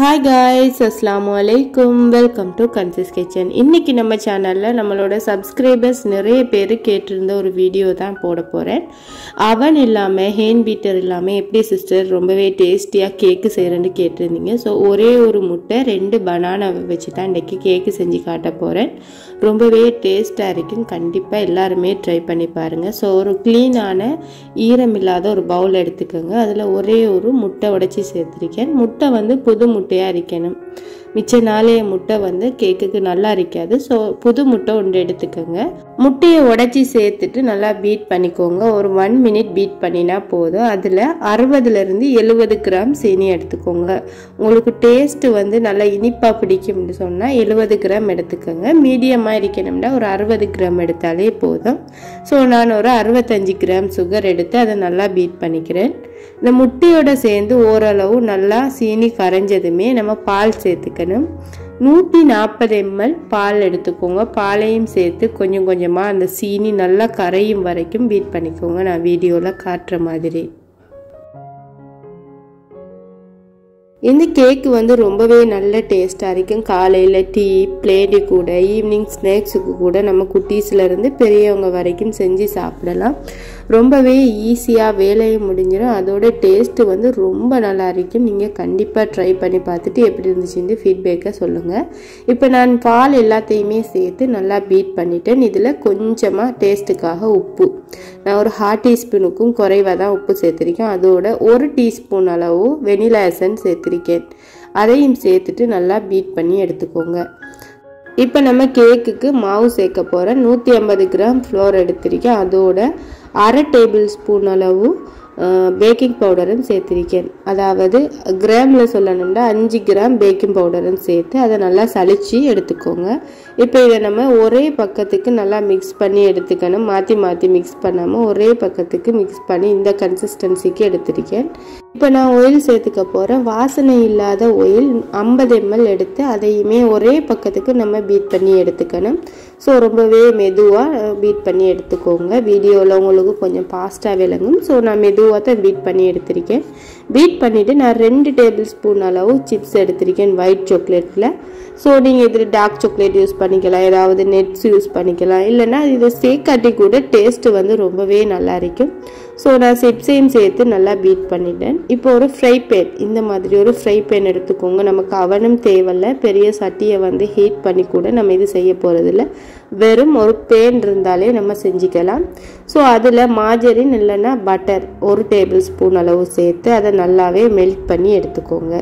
Hi guys, Assalamu alaikum. Welcome to Kansis Kitchen. இன்னைக்கு நம்ம சேனல்ல நம்மளோட subscribers நிறைய பேர் கேட்டிருந்த ஒரு வீடியோ தான் போட போறேன். அவன் இல்லாம ஹேண்ட் பீட்டர் இல்லாம எப்படி சிஸ்டர் ரொம்பவே டேஸ்டியா கேக் செய்றேன்னு கேட்டிருந்தீங்க. சோ ஒரே ஒரு முட்டை ரெண்டு பனானாவை வச்சு தான் இன்னைக்கு கேக் செஞ்சு காட்ட போறேன். ரொம்பவே டேஸ்டா இருக்கும். கண்டிப்பா எல்லாரும் ட்ரை பண்ணி பாருங்க. சோ ஒரு க்ளீனான ஈரம் இல்லாத ஒரு பவுல் எடுத்துக்கங்க. அதுல ஒரே ஒரு முட்டை உடைச்சி சேர்த்திருக்கேன். முட்டை வந்து புது முட்டையா அரைக்கணும். மிச்ச நாளைய முட்டை வந்து கேக்குக்கு நல்லா இருக்காது. ஸோ புது முட்டை ஒன்று எடுத்துக்கோங்க. முட்டையை உடைச்சி சேர்த்துட்டு நல்லா பீட் பண்ணிக்கோங்க. ஒரு 1 மினிட் பீட் பண்ணினா போதும். அதில் 60லேருந்து 70 கிராம் சீனி எடுத்துக்கோங்க. உங்களுக்கு டேஸ்ட் வந்து நல்லா இனிப்பாக பிடிக்கும்னு சொன்னால் 70 கிராம் எடுத்துக்கோங்க. மீடியமாக இருக்கணும்னா ஒரு 60 கிராம் எடுத்தாலே போதும். ஸோ நான் ஒரு 65 கிராம் சுகர் எடுத்து அதை நல்லா பீட் பண்ணிக்கிறேன். இந்த முட்டையோட சேர்ந்து ஓரளவு நல்லா சீனி கரைஞ்சதுமே நம்ம பால் சேர்த்துக்கணும். 140 ml பால் எடுத்துக்கோங்க. பாலையும் சேர்த்து கொஞ்சம் கொஞ்சமாக அந்த சீனி நல்லா கரையும் வரைக்கும் பீட் பண்ணிக்கோங்க. நான் வீடியோவில் காட்டுற மாதிரி. இந்த கேக்கு வந்து ரொம்பவே நல்ல டேஸ்ட்டாக இருக்கும். காலையில் டீ பிளேட்டு கூட ஈவினிங் ஸ்நாக்ஸுக்கு கூட நம்ம குட்டீஸ்லேருந்து பெரியவங்க வரைக்கும் செஞ்சு சாப்பிடலாம். ரொம்பவே ஈஸியாக வேலையும் முடிஞ்சிடும். அதோட டேஸ்ட்டு வந்து ரொம்ப நல்லா இருக்கும். நீங்கள் கண்டிப்பாக ட்ரை பண்ணி பார்த்துட்டு எப்படி இருந்துச்சுன்னு ஃபீட்பேக்கை சொல்லுங்கள். இப்போ நான் பால் எல்லாத்தையுமே சேர்த்து நல்லா பீட் பண்ணிட்டேன். இதில் கொஞ்சமாக டேஸ்ட்டுக்காக உப்பு நான் ஒரு 1/2 டீஸ்பூனுக்கும் குறைவாக தான் உப்பு சேர்த்துருக்கேன். அதோட 1 டீஸ்பூன் அளவு வெனிலா எசன்ஸ் சேர்த்துருக்கேன். அதையும் சேர்த்துட்டு நல்லா பீட் பண்ணி எடுத்துக்கோங்க. இப்போ நம்ம கேக்குக்கு மாவு சேர்க்க போகிறேன். 150 கிராம் ஃப்ளோர் எடுத்திருக்கேன். அதோட 1/2 டேபிள் ஸ்பூன் அளவு பேக்கிங் பவுடரும் சேர்த்திருக்கேன். அதாவது கிராமில் சொல்லணும்னா 5 கிராம் பேக்கிங் பவுடரும் சேர்த்து அதை நல்லா சளிச்சு எடுத்துக்கோங்க. இப்போ இதை நம்ம ஒரே பக்கத்துக்கு நல்லா மிக்ஸ் பண்ணி எடுத்துக்கணும். மாற்றி மாற்றி மிக்ஸ் பண்ணாமல் ஒரே பக்கத்துக்கு மிக்ஸ் பண்ணி இந்த கன்சிஸ்டன்சிக்கு எடுத்திருக்கேன். இப்போ நான் ஆயில் சேர்த்துக்க போகிறேன். வாசனை இல்லாத ஆயில் 50 ml எடுத்து அதையுமே ஒரே பக்கத்துக்கு நம்ம பீட் பண்ணி எடுத்துக்கணும். ஸோ ரொம்பவே மெதுவாக பீட் பண்ணி எடுத்துக்கோங்க. வீடியோவில் உங்களுக்கு கொஞ்சம் ஃபாஸ்ட்டாக விளங்கும். ஸோ நான் மெதுவாக தான் பீட் பண்ணி எடுத்திருக்கேன். பீட் பண்ணிவிட்டு நான் 2 டேபிள் ஸ்பூன் அளவு சிப்ஸ் எடுத்திருக்கேன் ஒயிட் சாக்லேட்டில். ஸோ நீங்கள் இதில் டார்க் சாக்லேட் யூஸ் பண்ணிக்கலாம், ஏதாவது நெட்ஸ் யூஸ் பண்ணிக்கலாம். இல்லைன்னா இதை சேர்க்காட்டி கூட டேஸ்ட்டு வந்து ரொம்பவே நல்லா இருக்கும். ஸோ நான் சிப்ஸையும் சேர்த்து நல்லா பீட் பண்ணிட்டேன். இப்போ ஒரு ஃப்ரை பேன், இந்த மாதிரி ஒரு ஃப்ரை பேன் எடுத்துக்கோங்க. நமக்கு அவனும் தேவையில்லை. பெரிய சட்டியை வந்து ஹீட் பண்ணி கூட நம்ம இது செய்ய போகிறதில்ல. வெறும் ஒரு பேன் இருந்தாலே நம்ம செஞ்சுக்கலாம். ஸோ அதில் மார்ஜரின் இல்லைன்னா பட்டர் 1 டேபிள் ஸ்பூன் அளவு சேர்த்து அதை நல்லாவே மெல்ட் பண்ணி எடுத்துக்கோங்க.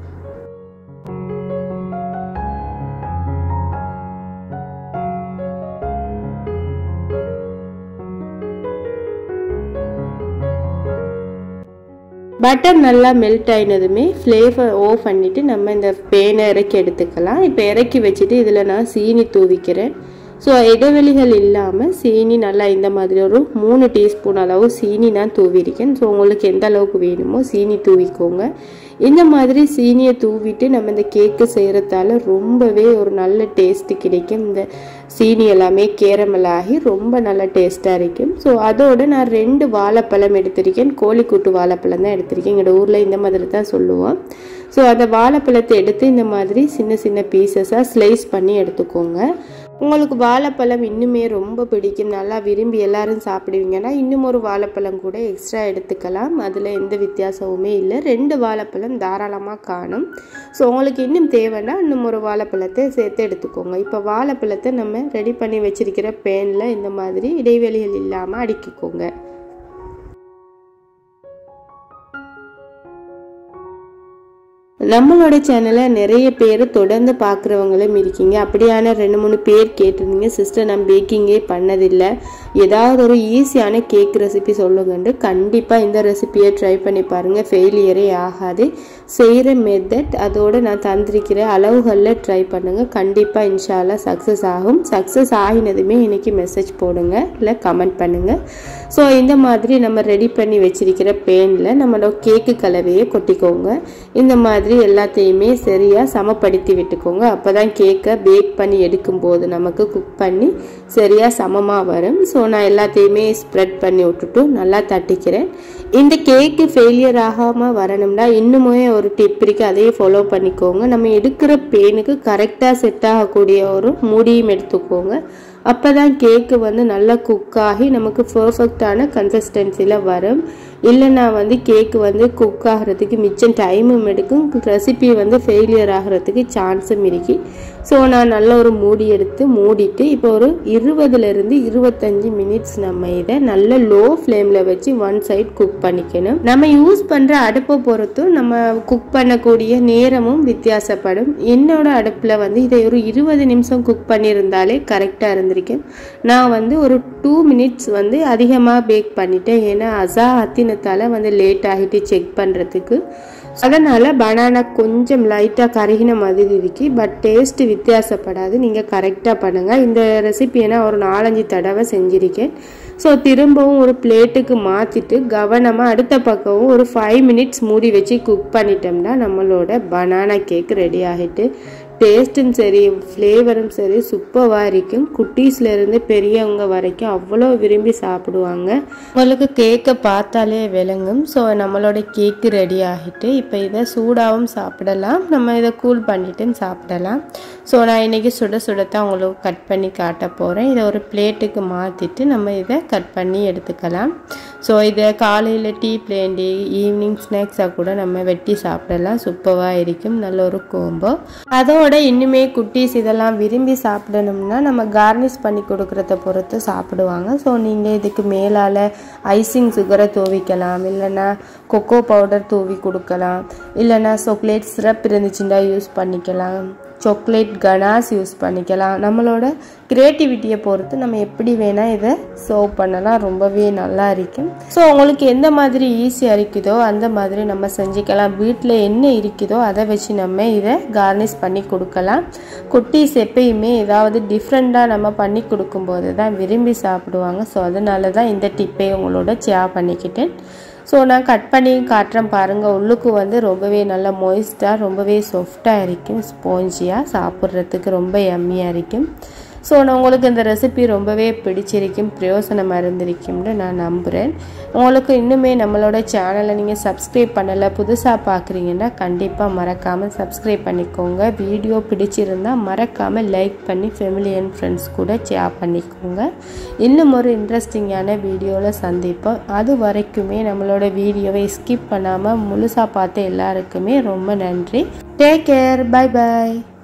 பட்டர் நல்லா மெல்ட் ஆகினதுமே ஃப்ளேவர் ஆஃப் பண்ணிவிட்டு நம்ம இந்த பேனை இறக்கி எடுத்துக்கலாம். இப்போ இறக்கி வச்சுட்டு இதில் நான் சீனி தூவிக்கிறேன். ஸோ இடைவெளிகள் இல்லாமல் சீனி நல்லா இந்த மாதிரி ஒரு 3 டீஸ்பூன் அளவு சீனி நான் தூவிருக்கேன். ஸோ உங்களுக்கு எந்த அளவுக்கு வேணுமோ சீனி தூவிக்கோங்க. இந்த மாதிரி சீனியை தூவிட்டு நம்ம இந்த கேக்கு செய்கிறதால ரொம்பவே ஒரு நல்ல டேஸ்ட்டு கிடைக்கும். இந்த சீனி எல்லாமே கேரமல் ஆகி ரொம்ப நல்ல டேஸ்ட்டாக இருக்கும். ஸோ அதோடு நான் 2 வாழைப்பழம் எடுத்திருக்கேன். கோழிக்கூட்டு வாழைப்பழம் தான் எடுத்திருக்கேன். எங்களோட ஊரில் இந்த மாதிரி தான் சொல்லுவோம். ஸோ அந்த வாழைப்பழத்தை எடுத்து இந்த மாதிரி சின்ன சின்ன பீசஸாக ஸ்லைஸ் பண்ணி எடுத்துக்கோங்க. உங்களுக்கு வாழைப்பழம் இன்னுமே ரொம்ப பிடிக்கும், நல்லா விரும்பி எல்லாரும் சாப்பிடுவீங்கன்னா இன்னும் ஒரு வாழைப்பழம் கூட எக்ஸ்ட்ரா எடுத்துக்கலாம். அதில் எந்த வித்தியாசமுமே இல்லை. 2 வாழைப்பழம் தாராளமாக காணும். ஸோ உங்களுக்கு இன்னும் தேவைன்னா இன்னும் ஒரு வாழைப்பழத்தை சேர்த்து எடுத்துக்கோங்க. இப்போ வாழைப்பழத்தை நம்ம ரெடி பண்ணி வச்சிருக்கிற பேனில் இந்த மாதிரி இடைவெளிகள் இல்லாமல் அடுக்கிக்கோங்க. நம்மளோட சேனலை நிறைய பேர் தொடர்ந்து பார்க்குறவங்களும் இருக்கீங்க. அப்படியான 2-3 பேர் கேட்டிருந்தீங்க, சிஸ்டர் நான் பேக்கிங்கே பண்ணதில்லை, ஏதாவது ஒரு ஈஸியான கேக் ரெசிபி சொல்லுங்கன்ட்டு. கண்டிப்பாக இந்த ரெசிபியை ட்ரை பண்ணி பாருங்கள், ஃபெயிலியரே ஆகாது. செய்கிற மெத்தட் அதோடு நான் தந்திருக்கிற அளவுகளில் ட்ரை பண்ணுங்கள். கண்டிப்பாக இன்ஷால்லா சக்ஸஸ் ஆகும். சக்ஸஸ் ஆகினதுமே இன்றைக்கி மெசேஜ் போடுங்க, இல்லை கமெண்ட் பண்ணுங்கள். ஸோ இந்த மாதிரி நம்ம ரெடி பண்ணி வச்சிருக்கிற பேனில் நம்மளோட கேக்கு கலவையை கொட்டிக்கோங்க. இந்த மாதிரி மாதிரி எல்லாத்தையுமே சரியாக சமப்படுத்தி விட்டுக்கோங்க. அப்போ தான் கேக்கை பேக் பண்ணி எடுக்கும்போது நமக்கு குக் பண்ணி சரியாக சமமாக வரும். ஸோ நான் எல்லாத்தையுமே ஸ்ப்ரெட் பண்ணி விட்டுட்டு நல்லா தட்டிக்கிறேன். இந்த கேக்கு ஃபெயிலியர் ஆகாமல் வரணும்னா இன்னுமே ஒரு டிப் இருக்குது, அதையே ஃபாலோ பண்ணிக்கோங்க. நம்ம எடுக்கிற பேனுக்கு கரெக்டாக செட் ஆகக்கூடிய ஒரு மூடியும் எடுத்துக்கோங்க. அப்போ தான் கேக்கு வந்து நல்லா குக் ஆகி நமக்கு பர்ஃபெக்டான கன்சிஸ்டன்சியில் வரும். இல்லைன்னா வந்து கேக்கு வந்து குக் ஆகிறதுக்கு மிச்சம் டைமும் எடுக்கும், ரெசிபி வந்து ஃபெயிலியர் ஆகிறதுக்கு சான்ஸும் இருக்கு. ஸோ நான் நல்ல ஒரு மூடி எடுத்து மூடிட்டு இப்போ ஒரு 20லேருந்து 25 மினிட்ஸ் நம்ம இதை நல்ல லோ ஃப்ளேமில் வச்சு ஒன் சைட் குக் பண்ணிக்கணும். நம்ம யூஸ் பண்ணுற அடுப்பை பொறுத்தும் நம்ம குக் பண்ணக்கூடிய நேரமும் வித்தியாசப்படும். என்னோட அடுப்பில் வந்து இதை ஒரு 20 நிமிஷம் குக் பண்ணியிருந்தாலே கரெக்டாக இருந்திருக்கேன். நான் வந்து ஒரு 2 மினிட்ஸ் வந்து அதிகமாக பேக் பண்ணிட்டேன். ஏன்னா அசா அத்தினத்தால் வந்து லேட் ஆகிட்டு செக் பண்ணுறதுக்கு. அதனால் பனானா கொஞ்சம் லைட்டாக கருகின மாதிரி இருக்கு, பட் டேஸ்ட் வித்தியாசப்படாது. நீங்கள் கரெக்டாக பண்ணுங்கள். இந்த ரெசிபியை நான் ஒரு 4-5 தடவை செஞ்சுருக்கேன். ஸோ திரும்பவும் ஒரு பிளேட்டுக்கு மாற்றிட்டு கவனமாக அடுத்த பக்கமும் ஒரு 5 மினிட்ஸ் மூடி வச்சு குக் பண்ணிட்டோம்னா நம்மளோட பனானா கேக் ரெடி ஆகிட்டு டேஸ்ட்டும் சரி ஃப்ளேவரும் சரி சூப்பராக இருக்கும். குட்டீஸ்லேருந்து பெரியவங்க வரைக்கும் அவ்வளோ விரும்பி சாப்பிடுவாங்க. உங்களுக்கு கேக்கை பார்த்தாலே விளங்கும். ஸோ நம்மளோட கேக்கு ரெடி ஆகிட்டு இப்போ இதை சூடாகவும் சாப்பிடலாம், நம்ம இதை கூல் பண்ணிட்டும் சாப்பிடலாம். ஸோ நான் இன்றைக்கி சுட சுடத்தான் உங்களுக்கு கட் பண்ணி காட்ட போகிறேன். இதை ஒரு பிளேட்டுக்கு மாற்றிட்டு நம்ம இதை கட் பண்ணி எடுத்துக்கலாம். ஸோ இதை காலையில் டீ பிளேண்டி ஈவினிங் ஸ்நாக்ஸாக கூட நம்ம வெட்டி சாப்பிடலாம், சூப்பராக இருக்கும். நல்ல ஒரு கோம்போ. அதோட இன்னுமே குட்டீஸ் இதெல்லாம் விரும்பி சாப்பிடணும்னா நம்ம கார்னிஷ் பண்ணி கொடுக்குறத பொறுத்து சாப்பிடுவாங்க. ஸோ நீங்கள் இதுக்கு மேலால் ஐசிங் சுகரை தூவிக்கலாம், இல்லைன்னா கொக்கோ பவுடர் தூவி கொடுக்கலாம், இல்லைன்னா சாக்லேட் சிரப் இருந்துச்சுன்னா யூஸ் பண்ணிக்கலாம், சாக்லேட் கனாஸ் யூஸ் பண்ணிக்கலாம். நம்மளோட க்ரியேட்டிவிட்டியை பொறுத்து நம்ம எப்படி வேணால் இதை சர்வ் பண்ணலாம், ரொம்பவே நல்லா இருக்கும். ஸோ உங்களுக்கு எந்த மாதிரி ஈஸியாக இருக்குதோ அந்த மாதிரி நம்ம செஞ்சுக்கலாம். வீட்டில் என்ன இருக்குதோ அதை வச்சு நம்ம இதை கார்னிஷ் பண்ணி கொடுக்கலாம். குட்டீஸ் எப்பயுமே ஏதாவது டிஃப்ரெண்ட்டாக நம்ம பண்ணி கொடுக்கும்போது தான் விரும்பி சாப்பிடுவாங்க. ஸோ அதனால தான் இந்த டிப்பை உங்களோட ஷேர் பண்ணிக்கிட்டேன். ஸோ நான் கட் பண்ணி காட்டுறேன் பாருங்கள். உள்ளுக்கு வந்து ரொம்பவே நல்லா மொய்ஸ்டாக ரொம்பவே சாஃப்டாக இருக்கும், ஸ்பாஞ்சியாக சாப்பிட்றதுக்கு ரொம்ப யம்மியாக இருக்கும். ஸோ நான் உங்களுக்கு இந்த ரெசிபி ரொம்பவே பிடிச்சிருக்கும், பிரயோசனமாக இருந்திருக்கும்னு நான் நம்புகிறேன். உங்களுக்கு இன்னுமே நம்மளோட சேனலை நீங்கள் சப்ஸ்கிரைப் பண்ணலை, புதுசாக பார்க்குறீங்கன்னா கண்டிப்பாக மறக்காமல் சப்ஸ்கிரைப் பண்ணிக்கோங்க. வீடியோ பிடிச்சிருந்தால் மறக்காமல் லைக் பண்ணி ஃபேமிலி அண்ட் ஃப்ரெண்ட்ஸ் கூட ஷேர் பண்ணிக்கோங்க. இன்னும் ஒரு இன்ட்ரெஸ்டிங்கான வீடியோவில் சந்திப்போம். அது வரைக்குமே நம்மளோட வீடியோவை ஸ்கிப் பண்ணாமல் முழுசாக பார்த்த எல்லாருக்குமே ரொம்ப நன்றி. டேக் கேர், பை பாய்.